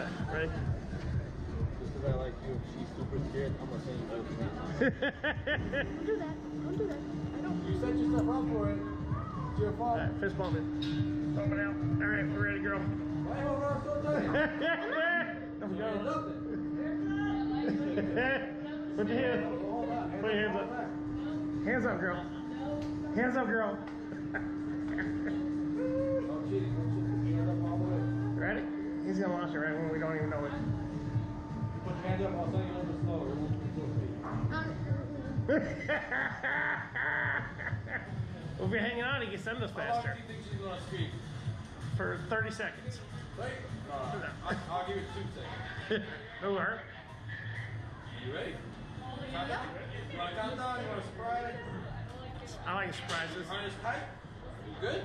Ready? Just because I like you, if she's super scared, I'm gonna send you both. Don't do that. Don't do that. I don't. You set yourself up for it. It's your fault. Alright, fist bump it. Bump it out. Alright, we're ready, girl. Why you holding on so tight? Let's go. Nothing. Put your hands. Hold on. Put your hands up. Hands up, girl. Hands up, girl. Don't cheat. Don't cheat. Hands up all the way. Ready? He's gonna launch it right when we don't even know it. You put your hands up, I'll send you a little bit slower. It won't be so Well, if you're hanging on, he can send us How long faster. do you think she's gonna speak? For 30 seconds. Wait. I'll give you 2 seconds. No hurt. You ready? Count down? You want to count down? You want to surprise? I like surprises. Harness tight? You good?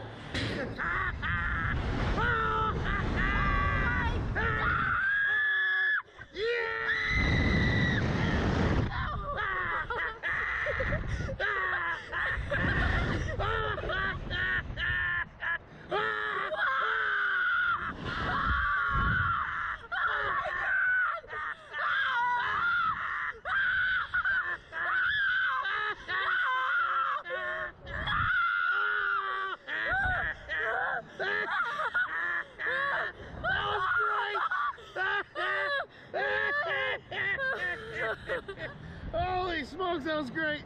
Holy smokes, that was great.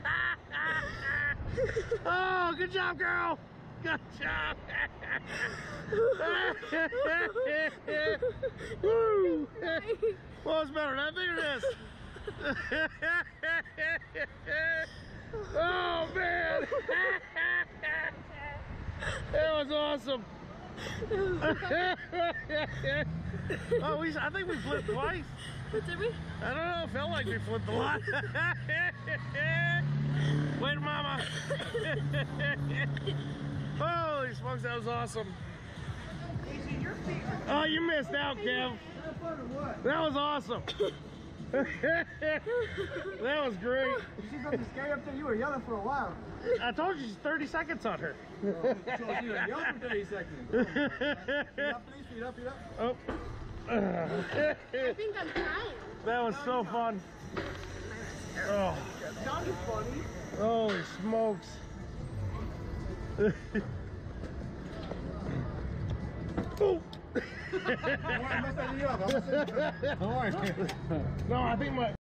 Oh, good job, girl. Good job. Woo. What was better, that thing or this? Oh, man. That was awesome. Oh, I think we flipped twice. Did we? I don't know, it felt like we flipped a lot. Wait, mama. Holy smokes, that was awesome. Oh, you missed out, Kev. That was awesome. That was great. She's not scary up there. You were yelling for a while. I told you, 30 seconds on her. So you were yelling for 30 seconds. Feet up, please. Feet up, feet up. Oh. I think I'm crying. That was so fun. Oh. That sounded funny. Holy smokes. Oh. I'm gonna set you up. I'm gonna set you up. Don't worry. No, I think my